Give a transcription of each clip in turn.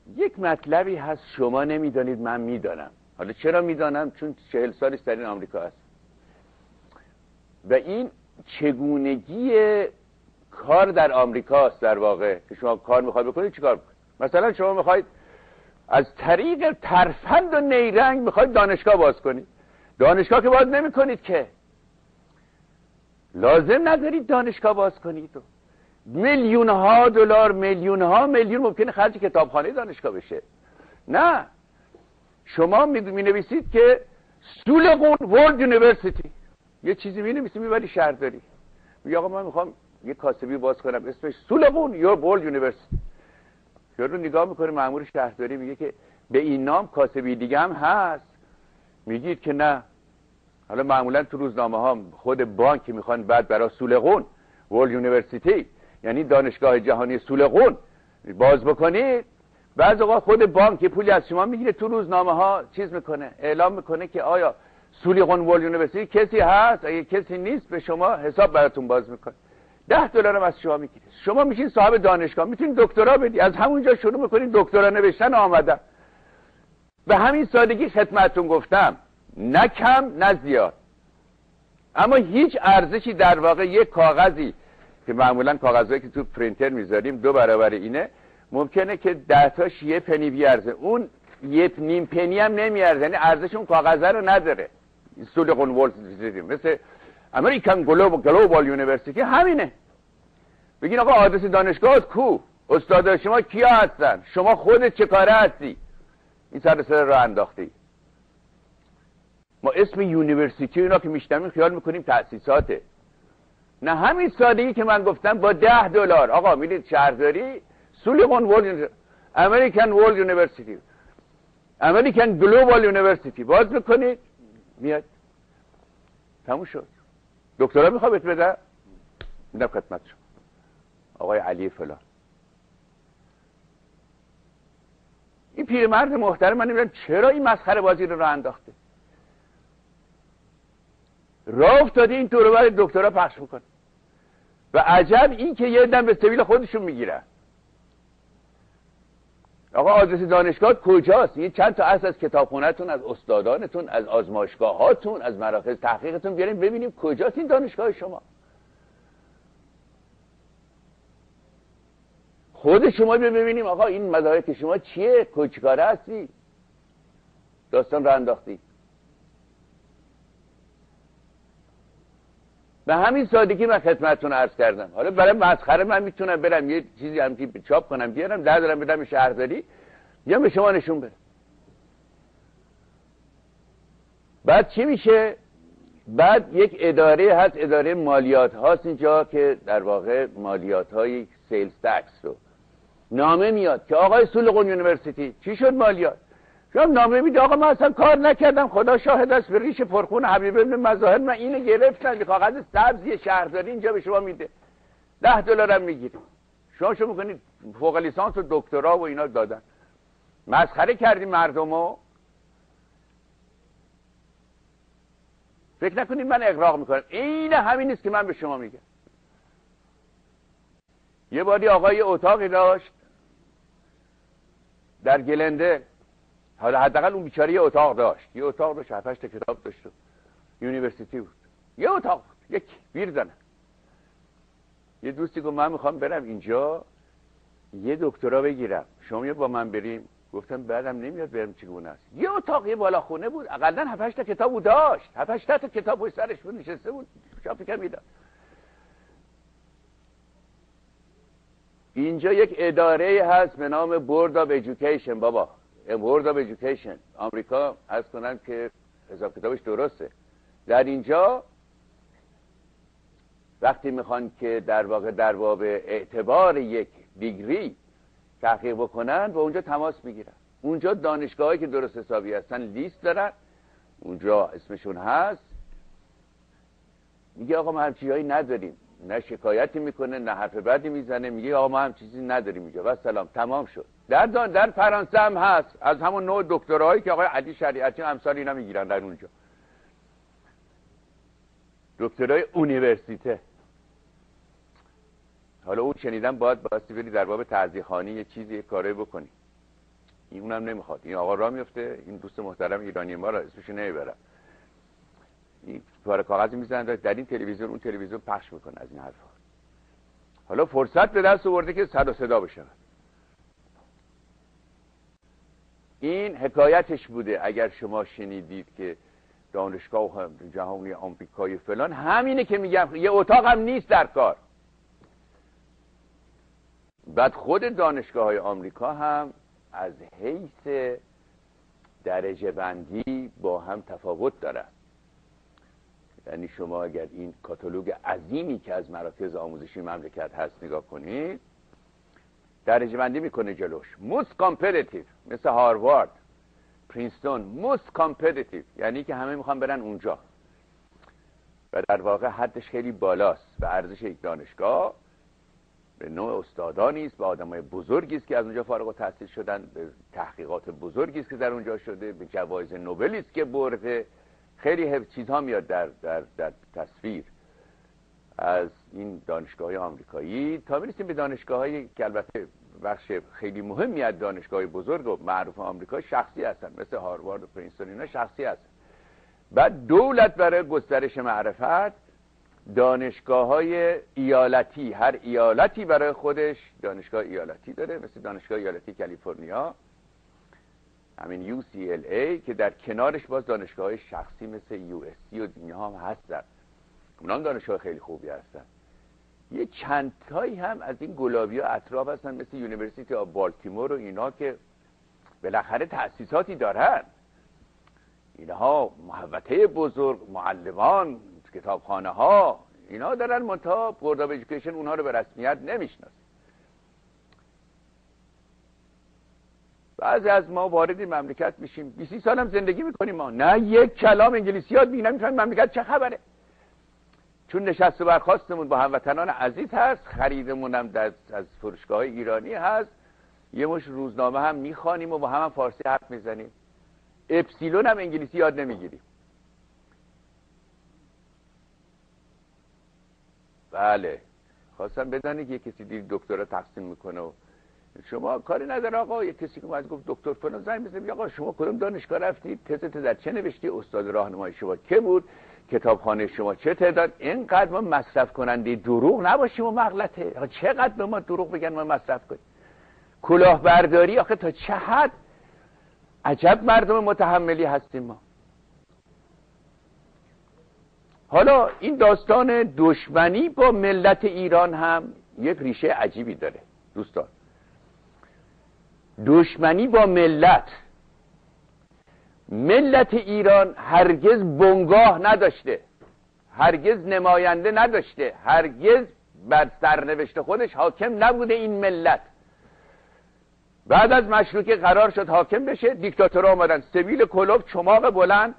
یک مطلبی هست شما نمیدانید، من میدانم. حالا چرا میدانم؟ چون 40 سال است در این آمریکا هست و این چگونگی کار در آمریکاست. در واقع که شما کار میخواید بکنید چیکار بکنید؟ مثلا شما میخواید از طریق ترفند و نیرنگ میخواید دانشگاه باز کنید. دانشگاه که باز نمیکنید که، لازم ندارید دانشگاه باز کنید. میلیون ها دلار، میلیون ها میلیون ممکنه خرج کتابخانه دانشگاه بشه. نه، شما می نویسید که سولقون ورلد یونیورسیتی، یه چیزی می نویسید میبری شهرداری، میگه آقا من میخوام یه کاسبی باز کنم اسمش سولقون یور ورلد یونیورسیتی. یارو نگاه میکنه مأمور شهرداری میگه که به این نام کاسبی دیگه هم هست. میگید که نه. حالا معمولا تو روزنامه ها خود بانک میخوان بعد برای سولقون ورلد یونیورسیتی، یعنی دانشگاه جهانی سولقون باز بکنید، بعضی اوقات خود بانک پولی از شما میگیره، تو روزنامه ها چیز میکنه، اعلام میکنه که آیا سولقون ورلد یونیورسیتی کسی هست، اگه کسی نیست به شما حساب براتون باز میکنه، $10 هم از شما میگیره. شما میشین صاحب دانشگاه، میتونید دکترا بدی، از همونجا شروع میکنید دکترا نوشتن آمدن. به همین سادگی خدمتتون گفتم، نه کم نه زیاد، اما هیچ ارزشی در واقع یک کاغذی که معمولا کاغذهایی که تو پرینتر میذاریم 2 برابر اینه، ممکنه که 10 تاش یه پنی بیارزه، اون یه نیم پنی هم نمیارزه، یعنی ارزش اون کاغذه رو نداره. سولقون ورلد یونیورسیتی مثل امریکن گلوبال یونیورسیتی همینه. بگین آقا آدرس دانشگاه کو؟ استاد شما کیا هستن؟ شما خودت چه کاره هستی؟ این سر راه انداختی. ما اسم یونیورسیتی اینا که میشنویم خیال میکنیم تأسیساته. نه، همین سادگی که من گفتم با $10 آقا میرید شهرداری سولقون ورلد امریکن ورلد یونیورسیتی، امریکن گلوبال یونیورسیتی باز میکنید، میاد تموم شد. دکترا میخواد بهت بده، میدم خدمت شما آقای علی فلان. این پیرمرد محترم من نمیدونم چرا این مسخره بازی رو راه انداخته، راه افتاده این طور برای دکترا پخش میکنه و عجب این که یه دم به سبیل خودشون میگیرن. آقا آدرس دانشگاه کجاست؟ یه چند تا اصل از کتابخونه‌تون، از استادانتون، از آزمایشگاهاتون، از مراکز تحقیقتون بیاریم ببینیم کجاست این دانشگاه شما. خود شما ببینیم آقا این مدارک شما چیه، چیکاره هستی، داستان رو انداختی. به همین سادگی من خدمتتون عرض کردم. حالا برای مسخره من میتونم برم یه چیزی هم که چاپ کنم بیارم $10 بدم شهرداری یا به شما نشون بدم. بعد چی میشه؟ بعد یک اداره هست، اداره مالیات هاست اینجا که در واقع مالیات های سیلز تکس رو نامه میاد که آقای سولقون یونیورسیتی چی شد مالیات؟ شما نامه میده آقا من اصلا کار نکردم، خدا شاهد است، به ریش پرخون حبیب ابن مظاهر من اینو گرفتم، کاغذ سبزی شهرداری اینجا به شما میده، $10 هم میگیره. شما میکنید فوق لیسانس و دکترا و اینا دادن. مسخره کردیم مردمو. فکر نکنید من اغراق میکنم، این همین نیست که من به شما میگم. یه باری آقای اتاقی داشت در گلنده، حالا حداقل اون بیچاره یه اتاق داشت، 7-8 تا کتاب داشت، یونیورسیتی بود، یه اتاق بود، یک ویر زنه. یه دوستی گفت من میخوام برم اینجا یه دکترا بگیرم، شما یه با من بریم؟ گفتم بعدم نمیاد برم چگونه است. یه اتاق یه بالا خونه بود، اقلا 7-8 تا کتاب بود داشت، 7-8 تا کتاب پشت سرش بود نشسته بود، شاپی میداد. اینجا یک اداره هست به نام بورد آف ایژوکیشن. بابا بورد آف ایژوکیشن آمریکا عرض کنم که حساب کتابش درسته. در اینجا وقتی میخوان که در واقع در باب اعتبار یک دیگری تحقیق بکنن با اونجا تماس میگیرن. اونجا دانشگاهایی که درست حسابی هستن لیست دارن، اونجا اسمشون هست، میگه آقا ما هم چیزایی نداریم، نه شکایتی میکنه نه حرف بدی میزنه، میگه آقا ما هم چیزی نداریم اینجا و سلام تمام شد. در فرانسه هم هست، از همون نوع دکترایی که آقای علی شریعتی امثال اینا میگیرن در اونجا، دکترای اونیورسیته. حالا اون شنیدم بایستی بری در باب تعزیه‌خوانی یه چیزی یه کاری بکنی. اونم نمیخواد. این آقا راه میفته، این دوست محترم ایرانی ما را اسمش نمیبرم، این پاره کاغذی میزنن در این تلویزیون اون تلویزیون پخش میکنه از این حرفا. حالا فرصت به دست آورده که سر و صدا بشه. این حکایتش بوده. اگر شما شنیدید که دانشگاه جهانی آمریکایی فلان، همینه که میگم، یه اتاق هم نیست در کار. بعد خود دانشگاه های آمریکا هم از حیث درجه بندی با هم تفاوت دارن. یعنی شما اگر این کاتالوگ عظیمی که از مراکز آموزشی مملکت هست نگاه کنید، درجه بندی میکنه جلوش. most competitive مثل هاروارد، پرینستون، most competitive یعنی که همه میخوان برن اونجا و در واقع حدش خیلی بالاست و ارزش یک دانشگاه به نوع استادانی است، به آدمای بزرگی است که از اونجا فارغ التحصیل شدن، به تحقیقات بزرگی است که در اونجا شده، به جوایز نوبلی است که برده. خیلی چیزها میاد در تصویر از این دانشگاه‌های آمریکایی تا میرسیم به دانشگاه‌هایی که البته بخش خیلی مهمی از دانشگاه‌های بزرگ و معروف آمریکا شخصی هستن، مثل هاروارد و پرینستون، اینا شخصی هستن. بعد دولت برای گسترش معرفت دانشگاه‌های ایالتی، هر ایالتی برای خودش دانشگاه ایالتی داره، مثل دانشگاه ایالتی کالیفرنیا، همین UCLA که در کنارش باز دانشگاه‌های شخصی مثل USC و اینها هم هستن. اونا هم دانشگاه خیلی خوبی هستن. یه چند تایی هم از این گلابی‌ها اطراف هستن مثل یونیورسیتی آف بالتیمور و اینا که بالاخره تأسیساتی دارن. اینها محوطه بزرگ، معلمان، کتابخانه ها اینا دارن، منتها بورد آف ایژوکیشن اونها رو به رسمیت نمیشناسه. بعضی از ما وارد این مملکت میشیم 20 سال هم زندگی میکنیم، ما نه یک کلام انگلیسی یاد می‌گیریم، مملکت چه خبره. چون نشست و برخاستمون با هموطنان عزیز هست، خریدمون هم از فروشگاه ایرانی هست، یه مش روزنامه هم میخوانیم و با هم فارسی حرف میزنیم، اپسیلون هم انگلیسی یاد نمیگیریم. بله، خواستم بدانید که کسی دید دکترا تقسیم میکنه و شما کاری نداره آقا. یه کسی که اومد گفت دکتر فلان، زنگ بزنید آقا شما کدوم دانشگاه رفتید، تزت در چه نوشتی، استاد راهنمای شما که بود، کتابخانه شما چه تعداد. اینقدر ما مصرف کننده دروغ نباشیم و مغلطه. آقا چقدر به ما دروغ بگن ما مصرف کنیم. کلاهبرداری آخه تا چه حد. عجب مردم متحملی هستیم ما. حالا این داستان دشمنی با ملت ایران هم یک ریشه عجیبی داره دوستان. دشمنی با ملت ایران هرگز بنگاه نداشته، هرگز نماینده نداشته، هرگز بر سرنوشت خودش حاکم نبوده این ملت. بعد از مشروطه قرار شد حاکم بشه، دیکتاتورها آمدن، سبیل کلوب، چماق بلند،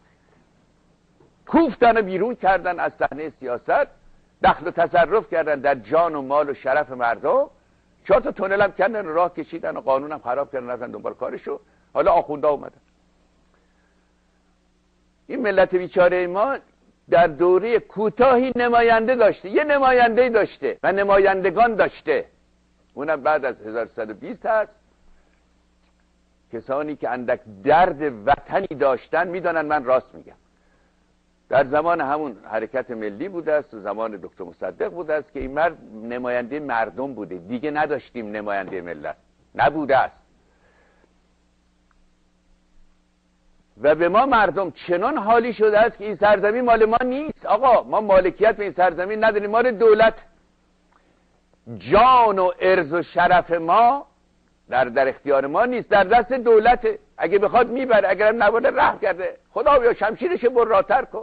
کوفتن و بیرون کردن از صحنه سیاست، دخل و تصرف کردن در جان و مال و شرف مردم، 4 تا تونل هم کردن، راه کشیدن و قانون هم خراب کردن، رفتن دنبال کارشو. حالا آخوندا اومدن. این ملت بیچاره ما در دوره کوتاهی نماینده داشته، یه نماینده داشته و نمایندگان داشته، اونم بعد از 1120 هست. کسانی که اندک درد وطنی داشتن میدانن من راست میگم. در زمان همون حرکت ملی بوده است و زمان دکتر مصدق بوده است که این مرد نماینده مردم بوده، دیگه نداشتیم نماینده ملت، نبوده است. و به ما مردم چنان حالی شده است که این سرزمین مال ما نیست. آقا ما مالکیت به این سرزمین نداریم، مال دولت. جان و عرض و شرف ما در اختیار ما نیست، در دست دولته. اگه بخواد میبره، اگرم نباده رحم کرده. خدا بیا شمشیرش براتر کن.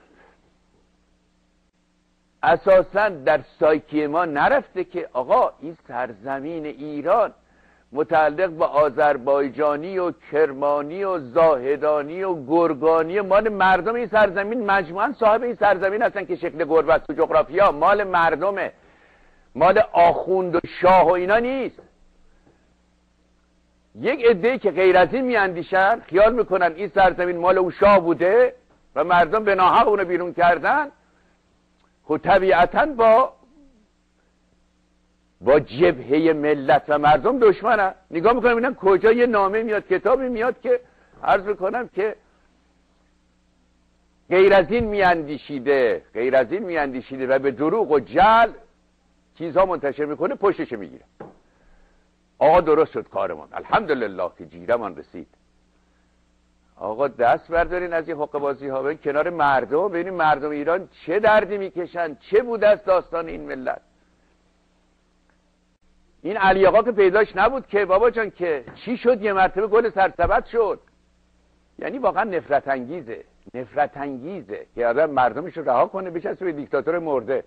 اساسا در سایکی ما نرفته که آقا این سرزمین ایران متعلق به آذربایجانی و کرمانی و زاهدانی و گرگانی، مال مردم این سرزمین، مجموعاً صاحب این سرزمین هستن که شکل گربه است. تو جغرافیا مال مردمه، مال آخوند و شاه و اینا نیست. یک عده‌ای که غیر از این میاندیشن، خیال میکنن این سرزمین مال اون شاه بوده و مردم به ناحق اونو بیرون کردن. خب طبیعتاً با با جبهه ملت و مردم دشمنن. نگاه میکنم ببینم کجا یه نامه میاد، کتابی میاد که عرض میکنم که غیر از این میاندیشیده و به دروغ و جعل چیزها منتشر میکنه، پشتش میگیره. آقا درست شد کارمان، الحمدلله که جیرمان رسید. آقا دست بردارین از این حقه بازی ها، برین کنار مردم، ببینین مردم ایران چه دردی میکشن، چه بوده است داستان این ملت. این علی آقا که پیداش نبود که بابا جان، که چی شد یه مرتبه گل سرسبد شد. یعنی واقعا نفرت انگیزه که آدم مردمش رو رها کنه بچسبه به دیکتاتور مرده.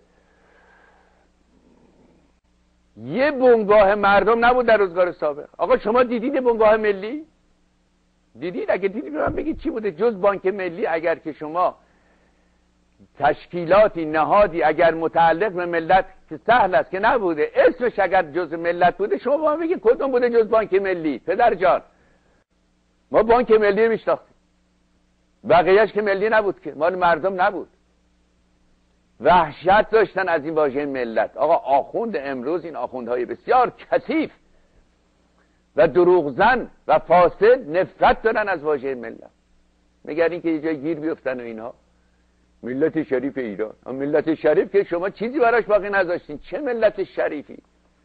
یه بنگاه مردم نبود در روزگار سابق. آقا شما دیدید بنگاه ملی؟ دیدید؟ اگه دیدید به من بگید چی بوده جز بانک ملی؟ اگر که شما تشکیلاتی نهادی اگر متعلق به ملت که سهل است که نبوده، اسمش اگر جز ملت بوده، شما به من بگید کدوم بوده جز بانک ملی؟ پدر جان ما بانک ملی میشناختیم، بقیهش که ملی نبود، که مال مردم نبود. وحشت داشتن از این واژه ملت. آقا آخوند امروز، این آخوندهای بسیار کثیف و دروغزن و فاسد نفرت دارن از واژه ملت. میگن که یه جای گیر بیفتن و اینها. ملت شریف ایران، ملت شریف که شما چیزی براش باقی نذاشتین. چه ملت شریفی؟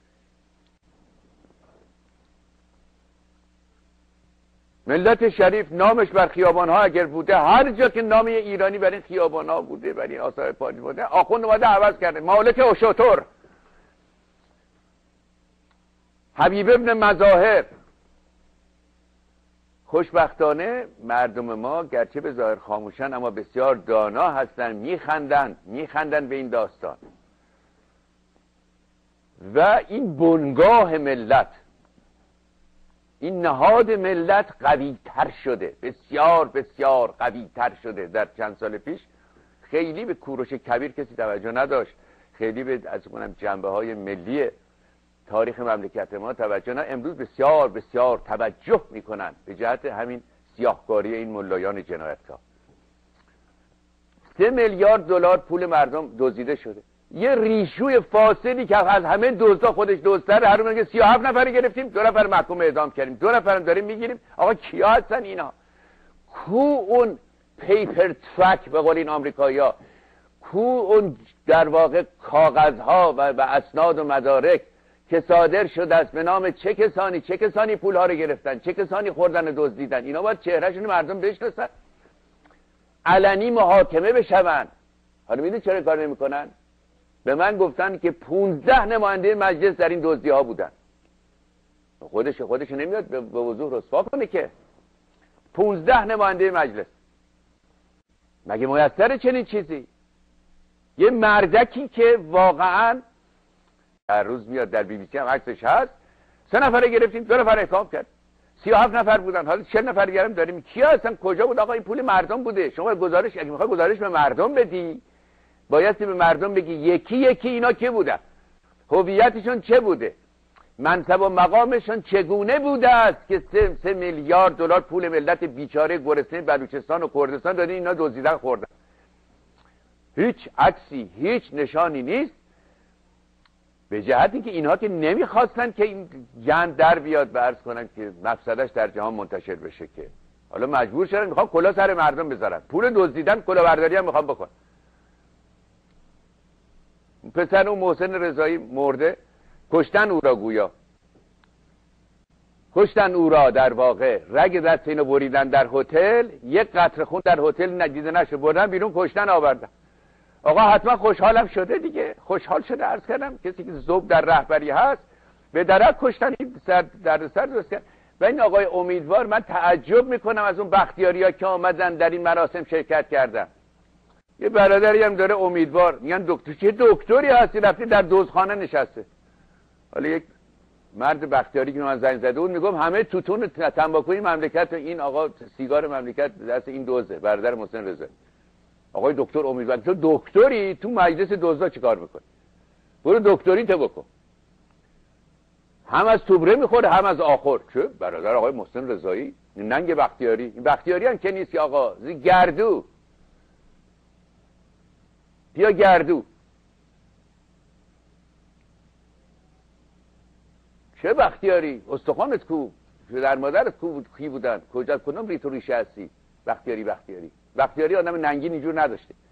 ملت شریف نامش بر خیابان‌ها اگر بوده، هر جا که نام ایرانی بر این خیابان‌ها بوده، بر این آثار پاریس بوده، آخوند اومده عوض کرده. مالک اشتر، حبیب ابن مظاهر. خوشبختانه مردم ما گرچه به ظاهر خاموشن اما بسیار دانا هستن، میخندن به این داستان. و این بنگاه ملت، این نهاد ملت قوی تر شده، بسیار بسیار قوی تر شده. در چند سال پیش خیلی به کوروش کبیر کسی توجه نداشت، خیلی به از کنم جنبه های ملی تاریخ مملکت ما توجه نه. امروز بسیار بسیار توجه میکنن به جهت همین سیاهکاری این ملایان جنایتکار. 3 میلیارد دلار پول مردم دزدیده شده. یه ریشوی فاسدی که از همه دزدا خودش دزدتره، هر میگه 37 نفر گرفتیم، 2 نفر محکوم اعدام کردیم، 2 نفر داریم میگیریم. آقا کیا هستن اینا؟ کو اون پیپر ترک به قول این آمریکایی‌ها؟ کو اون در واقع کاغذها و اسناد و مدارک که صادر شده است به نام چه کسانی پولها رو گرفتن، چه کسانی خوردن و دزدیدن؟ اینا باید چهرهشون مردم بشناسن، علنی محاکمه بشون. حالا میدونی چرا کار نمیکنن؟ به من گفتن که 15 نماینده مجلس در این دزدی ها بودن. خودش نمیاد به وضوح رسوا کنه که 15 نماینده مجلس. مگه میسره چنین چیزی؟ یه مردکی که واقعا هر روز میاد در BBC هم عکسش هست، 3 نفر گرفتیم، 2 نفر احکام کرد، 37 نفر بودن، حالا 40 نفر دیگه هم داریم. کیا هستن؟ کجا بود؟ آقا این پول مردم بوده. شما گزارش اگه میخوای گزارش به مردم بدی، بایستی به مردم بگی یکی اینا کی بودن، هویتشون چه بوده، منصب و مقامشون چگونه بوده است که 3 میلیارد دلار پول ملت بیچاره گرسنه بلوچستان و کردستان دادین اینا دزدیدن خوردن. هیچ عکسی، هیچ نشانی نیست، به جهتی که اینها که نمیخواستن که این جنگ در بیاد و عرض کنن که مفسدش در جهان منتشر بشه، که حالا مجبور شدن میخوان کلا سر مردم بذارن، پول دزدیدن کلاهبرداری هم میخوان بکن. پسر اون محسن رضایی مرده، کشتن او را، گویا کشتن او را، در واقع رگ دست اینو بریدن در هتل، یک قطره خون در هتل ندیده نشد، بردن بیرون کشتن آوردن. آقا حتما خوشحالم شده دیگه، خوشحال شده. عرض کردم کسی که ذوق در رهبری هست به درک کشتن در سر درست کرد. و این آقای امیدوار، من تعجب میکنم از اون بختیاریا که آمدن در این مراسم شرکت کردن. یه برادری هم داره امیدوار، میگن دکتر چه دکتری هستی رفتی در دزدخانه نشسته. حالا یک مرد بختیاری که من زنگ زده بود میگم همه توتون تنباکوی مملکت، این آقا سیگار مملکت دست این دزده، برادر محسن رضایی. آقای دکتر امیدوار، تو دکتری تو مجلس دزدا چیکار میکنی؟ برو دکتری تو بکن. هم از توبره میخوره هم از آخر. چه برادر آقای محسن رضایی، ننگ بختیاری. این بختیاری هم که نیست آقا، گردو بیا گردو. چه بختیاری؟ استخوانت کو؟ در مادرت کی بودن؟ کجا کدوم ریت و ریشه هستی؟ بختیاری آدم ننگین اینجور نداشته.